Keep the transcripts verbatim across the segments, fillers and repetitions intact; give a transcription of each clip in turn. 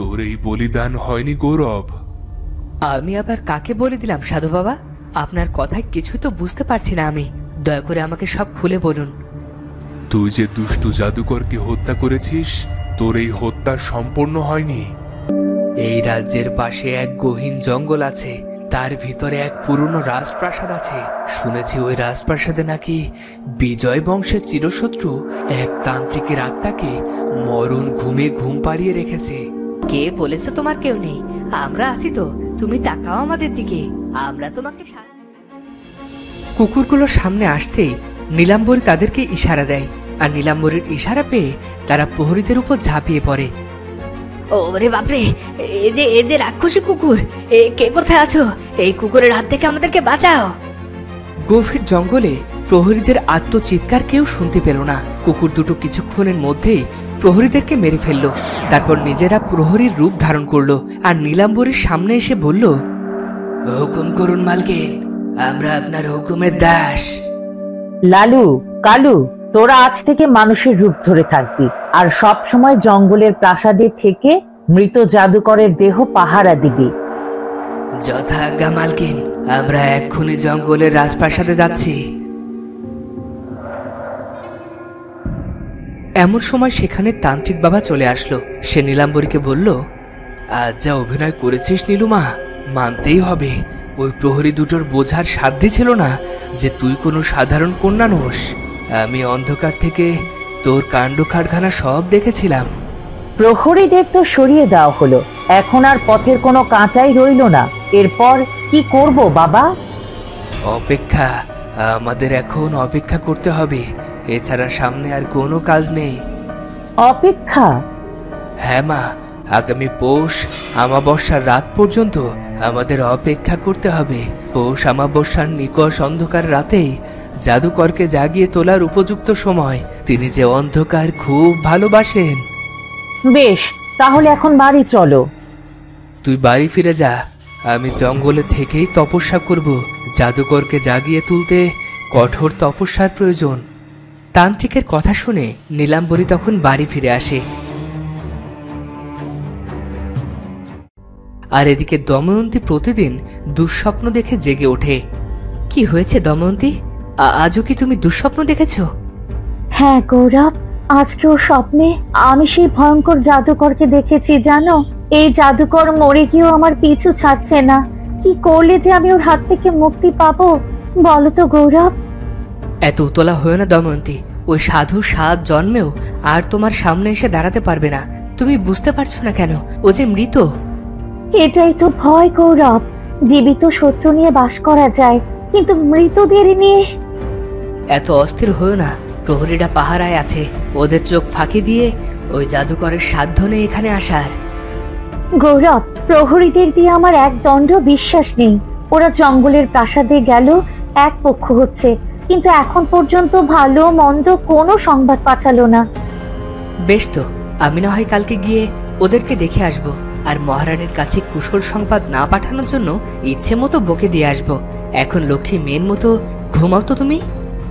তোর এই বলিদান হয়নি গৌরব? আমি আবার কাকে বলে দিলাম সাধু বাবা? আপনার কথায় কিছু তো বুঝতে পারছি না আমি। দয়া করে আমাকে সব খুলে বলুন। তুই যে দুষ্টু জাদুকরকে হত্যা করেছিস, তোর এই হত্যা সম্পূর্ণ হয়নি। এই রাজ্যের পাশে এক গহীন জঙ্গল আছে, তার ভিতরে এক পুরনো রাজপ্রাসাদ আছে। শুনেছি ওই রাজপ্রাসাদে নাকি বিজয় বংশের চিরশত্রু এক তান্ত্রিকের আত্মাকে মরণ ঘুমে ঘুম পাড়িয়ে রেখেছে। কে বলেছে তোমার কেউ নেই? আমরা আছি তো, তুমি তাকাও আমাদের দিকে, আমরা তোমাকে। কুকুরগুলো সামনে আসতেই নীলাম্বরী তাদেরকে ইশারা দেয়, আর নীলাম্বরীর ইশারা পেয়ে তারা প্রহরীদের উপর ঝাঁপিয়ে পড়ে। ওরে বাপরে, এ যে এ যে রাক্ষসী কুকুর! এ কে কোথায় আছো? এই কুকুরের হাত থেকে আমাদেরকে বাঁচাও! গভীর জঙ্গলে প্রহরীদের আত্মচিৎকার কেউ শুনতে পেল না। কুকুর দুটো কিছুক্ষণের মধ্যেই প্রহরীদেরকে মেরে ফেলল। তারপর নিজেরা প্রহরীর রূপ ধারণ করলো আর নীলাম্বরীর সামনে এসে বলল, হুকুম করুন মালকিন, আমরা আপনার হুকুমের দাস। লালু, কালু, তোরা আজ থেকে মানুষের রূপ ধরে থাকবি, আর সব সময় জঙ্গলের প্রাসাদে থেকে মৃত জাদুকরের দেহ পাহারা দিবি। যথাজ্ঞা মালকিন, আমরা এক্ষুনি জঙ্গলের রাজপ্রাসাদে যাচ্ছি। এমন সময় সেখানে তান্ত্রিক বাবা চলে আসলো। সে নীলাম্বরীকে বলল, আজ যা অভিনয় করেছিস নীলুমা, মানতেই হবে ওই প্রহরী দুটোর বোঝার সাধ্য ছিল না যে তুই কোনো সাধারণ কন্যা নোস। আমি অন্ধকার থেকে তোর কাণ্ড কারখানা সব দেখেছিলাম। প্রহরীদের তো সরিয়ে দেওয়া হলো, এখন আর পথের কোনো কাঁটাই রইল না। এরপর কি করব বাবা? অপেক্ষা, আমাদের এখন অপেক্ষা করতে হবে, এছাড়া সামনে আর কোনো কাজ নেই। অপেক্ষা? হ্যাঁ মা, আগামী পৌষ আমাবস্যার রাত পর্যন্ত আমাদের অপেক্ষা করতে হবে। পৌষ আমাবস্যার নিকষ অন্ধকার রাতেই জাদুকরকে জাগিয়ে তোলার উপযুক্ত সময়। তিনি যে অন্ধকার খুব ভালোবাসেন। বেশ, তাহলে এখন বাড়ি চলো। তুই বাড়ি ফিরে যা, আমি জঙ্গলে থেকেই তপস্যা করব। জাদুকরকে জাগিয়ে তুলতে কঠোর তপস্যার প্রয়োজন। তান্ত্রিকের কথা শুনে নীলাম্বরী তখন বাড়ি ফিরে আসে। আর এদিকে দময়ন্তী প্রতিদিন দুঃস্বপ্ন দেখে জেগে ওঠে। কি হয়েছে দময়ন্তী? আজও কি তুমি দুঃস্বপ্ন দেখেছ? হ্যাঁ গৌরব, আজকেও স্বপ্নে আমি সেই ভয়ঙ্কর জাদুকরকে দেখেছি জানো। এই জাদুকর মরে গিয়েও আমার পিছু ছাড়ছে না। কি করলে যে আমি ওর হাত থেকে মুক্তি পাবো বলো তো গৌরব? এত উতলা হয়েও না দময়ন্তী, ওই সাধু সাত জন্মেও আর তোমার সামনে এসে দাঁড়াতে পারবে না। তুমি বুঝতে পারছো না কেন? ও যে মৃত। এটাই তো ভয় গৌরব। জীবিত শত্রু নিয়ে বাস করা যায়, কিন্তু মৃতদের নিয়ে। এত অস্থির হয়েও না, প্রহরীরা পাহারায় আছে। ওদের চোখ ফাঁকি দিয়ে ওই জাদুকরের সাধ্য নেই এখানে আসার। গৌরব, প্রহরীদের দিয়ে আমার এক দণ্ড বিশ্বাস নেই। ওরা জঙ্গলের প্রাসাদে গেল, এক পক্ষ হচ্ছে, কিন্তু এখন পর্যন্ত ভালো মন্দ কোনো সংবাদ পাঠালো না। বেশ তো, আমি না হয় কালকে গিয়ে ওদেরকে দেখে আসব, আর মহারানীর কাছে কুশল সংবাদ না পাঠানোর জন্য ইচ্ছে মতো বকে দিয়ে আসব। এখন লক্ষ্মী মেয়ের মতো ঘুমাও তো তুমি।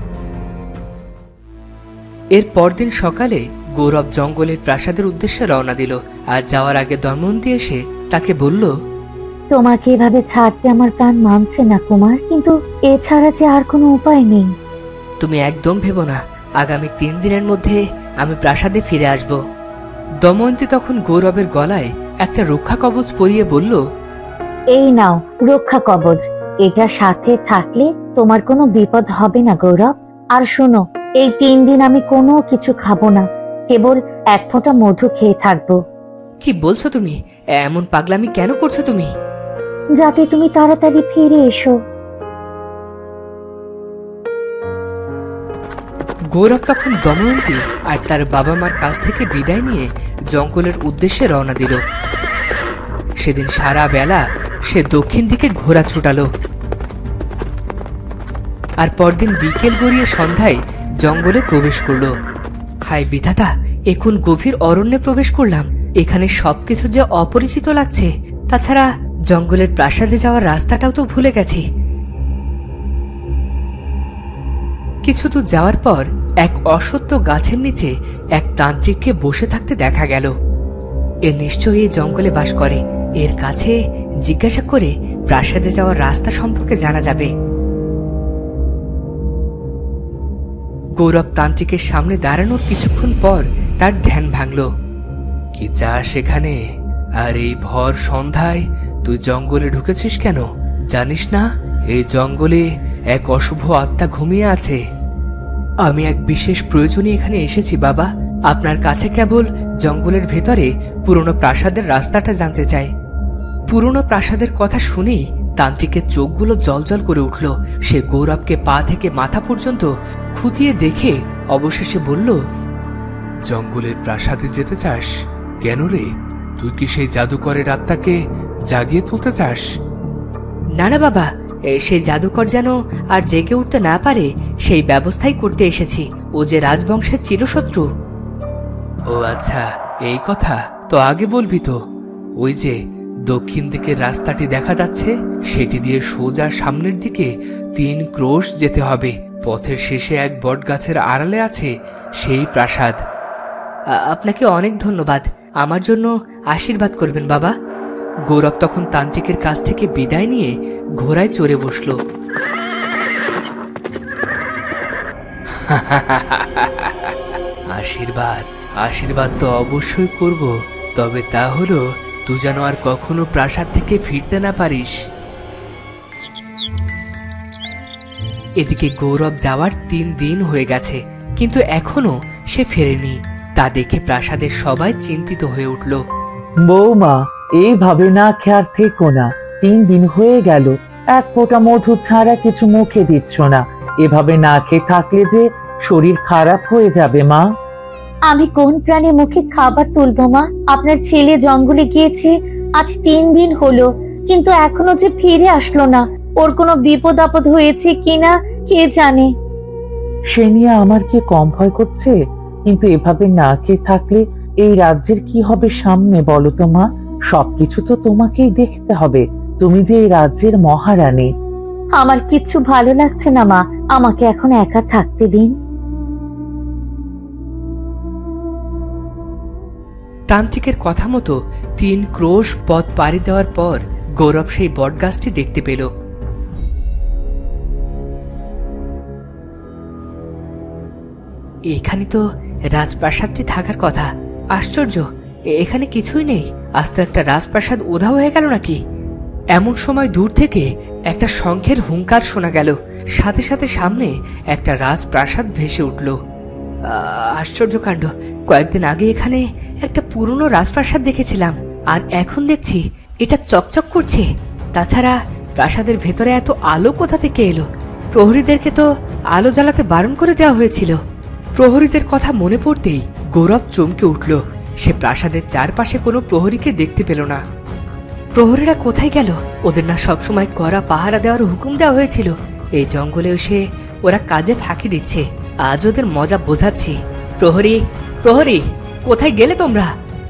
এর পরদিন সকালে গৌরব জঙ্গলের প্রাসাদের উদ্দেশ্যে রওনা দিল। আর যাওয়ার আগে দময়ন্তী এসে তাকে বলল, তোমাকে এভাবে ছাড়তে আমার প্রাণ মানছে না কুমার, কিন্তু এছাড়া যে আর কোনো উপায় নেই। তুমি একদম ভেবো না, আগামী তিন দিনের মধ্যে আমি প্রাসাদে ফিরে আসব। দময়ন্তী তখন গৌরবের গলায় একটা রক্ষা কবচ পরিয়ে বলল, এই নাও রক্ষা কবচ, এটা সাথে থাকলে তোমার কোনো বিপদ হবে না গৌরব। আর শোনো, এই তিন দিন আমি কোনো কিছু খাবো না, কেবল এক ফোঁটা মধু খেয়ে থাকবো। কি বলছো তুমি? এমন পাগলামি কেন করছো তুমি? যাতে তুমি তাড়াতাড়ি ফিরে এসো। গৌরব তখন দময়ন্তী আর তার বাবা মার কাছ থেকে বিদায় নিয়ে জঙ্গলের উদ্দেশ্যে রওনা দিল। সেদিন সারা বেলা সে দক্ষিণ দিকে ঘোড়া ছুটালো। আর পরদিন বিকেল গড়িয়ে সন্ধ্যায় জঙ্গলে প্রবেশ করলো। হায় বিধাতা, এখন গভীর অরণ্যে প্রবেশ করলাম। এখানে সবকিছু যে অপরিচিত লাগছে। তাছাড়া জঙ্গলের প্রাসাদে যাওয়ার রাস্তাটাও তো ভুলে গেছি। কিছু দূর যাওয়ার পর এক অসত্য গাছের নিচে এক তান্ত্রিককে বসে থাকতে দেখা গেল। এ নিশ্চয়ই এই জঙ্গলে বাস করে। এর কাছে জিজ্ঞাসা করে প্রাসাদে যাওয়ার রাস্তা সম্পর্কে জানা যাবে। গৌরব তান্ত্রিকের সামনে দাঁড়ানোর কিছুক্ষণ পর তার ধ্যান ভাঙল। কি চাস এখানে? আর এই ভর সন্ধ্যায় তুই জঙ্গলে ঢুকেছিস কেন? জানিস না এই জঙ্গলে এক অশুভ আত্মা ঘুমিয়ে আছে? আমি এক বিশেষ প্রয়োজনে এখানে এসেছি বাবা। আপনার কাছে কেবল জঙ্গলের ভেতরে পুরনো প্রাসাদের রাস্তাটা জানতে চাই। পুরনো প্রাসাদের কথা শুনেই তান্ত্রিকের চোখগুলো জলজল করে উঠল। সে গৌরবকে পা থেকে মাথা পর্যন্ত খুঁটিয়ে দেখে অবশেষে বলল, জঙ্গলের প্রাসাদে যেতে চাস কেন রে? তুই কি সেই জাদুকরের আত্মাকে জাগিয়ে তুলতে চাস? না না বাবা, সেই জাদুকর যেন আর জেগে উঠতে না পারে সেই ব্যবস্থাই করতে এসেছি। ও যে রাজবংশের চিরশত্রু। ও আচ্ছা, এই কথা তো আগে বলবি তো। ওই যে দক্ষিণ দিকের রাস্তাটি দেখা যাচ্ছে, সেটি দিয়ে সোজা সামনের দিকে তিন ক্রোশ যেতে হবে। পথের শেষে এক বটগাছের আড়ালে আছে সেই প্রাসাদ। আপনাকে অনেক ধন্যবাদ। আমার জন্য আশীর্বাদ করবেন বাবা। গৌরব তখন তান্ত্রিকের কাছ থেকে বিদায় নিয়ে ঘোড়ায় চড়ে বসল। আশীর্বাদ আশীর্বাদ তো অবশ্যই করব, তবে তা হলো তুই যেন আর কখনো প্রাসাদ থেকে ফিরতে না পারিস। এদিকে গৌরব যাওয়ার তিন দিন হয়ে গেছে, কিন্তু এখনো সে ফেরেনি। তা দেখে প্রাসাদের সবাই চিন্তিত হয়ে উঠল। বৌমা, এইভাবে না খেয়ার থেকো না। তিন দিন হয়ে গেল, এক ফোঁটা মধু ছাড়া কিছু মুখে দিচ্ছ না। এভাবে না খেয়ে থাকলে যে শরীর খারাপ হয়ে যাবে মা। আমি কোন প্রাণে মুখে খাবার তুলবো মা? আপনার ছেলে জঙ্গলে গিয়েছে আজ তিন দিন হলো, কিন্তু এখনো যে ফিরে আসলো না। ওর কোনো বিপদ আপদ হয়েছে কিনা কে জানে। সে নিয়ে আমার কি কম ভয় করছে? কিন্তু এভাবে না খেয়ে থাকলে এই রাজ্যের কি হবে সামনে বলো তো মা? সবকিছু তো তোমাকেই দেখতে হবে। তুমি যে এই রাজ্যের মহারানী। আমার কিচ্ছু ভালো লাগছে না মা, আমাকে এখন একা থাকতে দিন। তান্ত্রিকের কথা মতো তিন ক্রোশ পথ পাড়ি দেওয়ার পর গৌরব সেই বটগাছটি দেখতে পেল। এখানে তো রাজপ্রাসাদটি থাকার কথা। আশ্চর্য, এখানে কিছুই নেই। আজ তো একটা রাজপ্রাসাদ উধাও হয়ে গেল নাকি? এমন সময় দূর থেকে একটা শঙ্খের হুঙ্কার শোনা গেল। সাথে সাথে সামনে একটা রাজপ্রাসাদ ভেসে উঠল। আশ্চর্য কাণ্ড, কয়েকদিন আগে এখানে একটা পুরনো রাজপ্রাসাদ দেখেছিলাম, আর এখন দেখছি এটা চকচক করছে। তাছাড়া প্রাসাদের ভেতরে এত আলো কোথা থেকে এলো? প্রহরীদেরকে তো আলো জ্বালাতে বারণ করে দেওয়া হয়েছিল। প্রহরীদের কথা মনে পড়তেই গৌরব চমকে উঠল। সে প্রাসাদের চারপাশে কোনো প্রহরীকে দেখতে পেল না। প্রহরীরা কোথায় গেল? ওদের না সবসময় কড়া পাহারা দেওয়ার হুকুম দেওয়া হয়েছিল? এই জঙ্গলে এসে ওরা কাজে ফাঁকি দিচ্ছে। আজ ওদের মজা বোঝাচ্ছি। প্রহরী, প্রহরী, কোথায় গেলে তোমরা?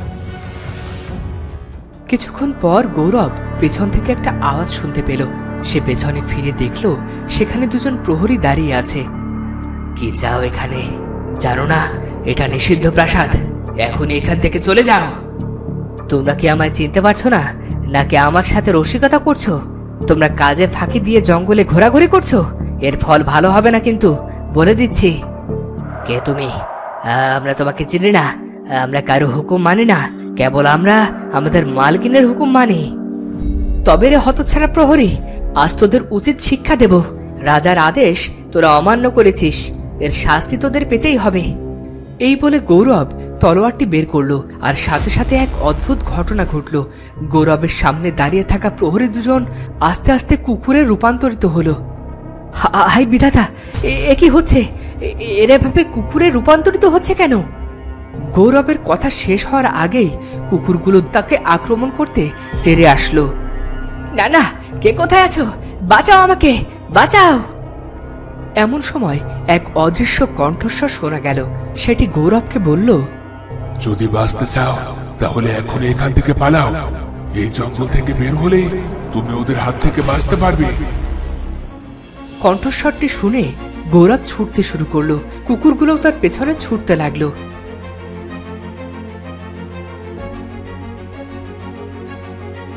কিছুক্ষণ পর গৌরব পেছন থেকে একটা আওয়াজ শুনতে পেল। সে পেছনে ফিরে দেখল সেখানে দুজন প্রহরী দাঁড়িয়ে আছে। কি চাও এখানে? জানো না এটা নিষিদ্ধ প্রাসাদ? এখন এখান থেকে চলে যাও। তোমরা কি আমায় চিনতে পারছো না, নাকি আমার সাথে রসিকতা করছো? তোমরা কাজে ফাঁকি দিয়ে জঙ্গলে ঘোরাঘুরি করছো। এর ফল ভালো হবে না কিন্তু, বলে দিচ্ছি। কে তুমি? আমরা তোমাকে চিনি না। আমরা কারো হুকুম মানি না, কেবল আমরা আমাদের মালকিনের হুকুম মানি। তবে রে হতচ্ছাড়া প্রহরী, আজ তোদের উচিত শিক্ষা দেব। রাজার আদেশ তোরা অমান্য করেছিস, এর শাস্তি তোদের পেতেই হবে। এই বলে গৌরব তলোয়ারটি বের করলো, আর সাথে সাথে এক অদ্ভুত ঘটনা ঘটল। গৌরবের সামনে দাঁড়িয়ে থাকা প্রহরী দুজন আস্তে আস্তে কুকুরে রূপান্তরিত হলো। হাই বিধাতা, এ কি হচ্ছে? এরা ভাবে কুকুরে রূপান্তরিত হচ্ছে কেন? গৌরবের কথা শেষ হওয়ার আগেই কুকুরগুলো তাকে আক্রমণ করতে তেড়ে আসলো। না না, কে কোথায় আছো? বাঁচাও আমাকে, বাঁচাও! এমন সময় এক অদৃশ্য কণ্ঠস্বর শোনা গেল। সেটি গৌরবকে বলল, যদি বাঁচতে চাও তাহলে এখন এখান থেকে পালাও। এই জঙ্গল থেকে বের হলে তুমি ওদের হাত থেকে বাঁচতে পারবে। কণ্ঠস্বরটি শুনে গৌরব ছুটতে শুরু করলো। কুকুরগুলো তার পেছনে ছুটতে লাগলো।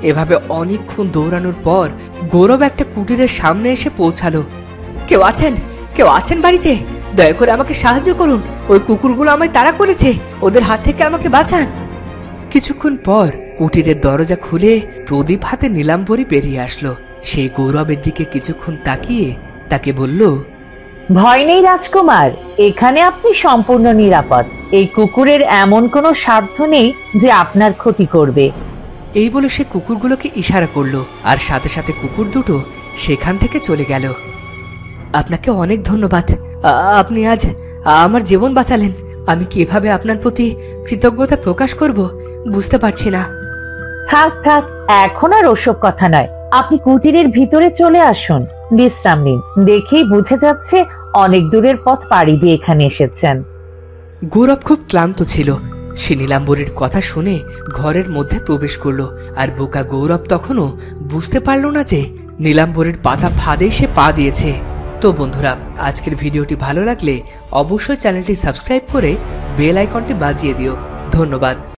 এভাবে অনেকক্ষণ দৌড়ানোর পর গৌরব একটা কুটিরের সামনে এসে পৌঁছালো। কেউ আছেন? কেউ আছেন বাড়িতে? দয়া করে আমাকে সাহায্য করুন, ওই কুকুরগুলো আমায় তাড়া করেছে, ওদের হাত থেকে আমাকে বাঁচান। কিছুক্ষণ পর কুটিরের দরজা খুলে প্রদীপ হাতে নীলাম্বরী বেরিয়ে আসলো। সেই গৌরবের দিকে কিছুক্ষণ তাকিয়ে তাকে বলল, ভয় নেই রাজকুমার, এখানে আপনি সম্পূর্ণ নিরাপদ। এই কুকুরের এমন কোনো সাধ্য নেই যে আপনার ক্ষতি করবে। এই বলে সে কুকুরগুলোকে ইশারা করলো আর সাথে সাথে কুকুর দুটো সেখান থেকে চলে গেল। আপনাকে অনেক ধন্যবাদ, আপনি আজ আমার জীবন বাঁচালেন। আমি কিভাবে আপনার প্রতি কৃতজ্ঞতা প্রকাশ করব বুঝতে পারছি না। থাক থাক, এখন আর ওসব কথা নয়। আপনি কুটিরের ভিতরে চলে আসুন, বিশ্রাম নিন। দেখেই বুঝে যাচ্ছে অনেক দূরের পথ পাড়ি দিয়ে এখানে এসেছেন। গৌরব খুব ক্লান্ত ছিল। সে নীলাম্বরীর কথা শুনে ঘরের মধ্যে প্রবেশ করলো, আর বোকা গৌরব তখনও বুঝতে পারল না যে নীলাম্বরীর পাতা ফাঁদে সে পা দিয়েছে। তো বন্ধুরা, আজকের ভিডিওটি ভালো লাগলে অবশ্যই চ্যানেলটি সাবস্ক্রাইব করে বেল আইকনটি বাজিয়ে দিও। ধন্যবাদ।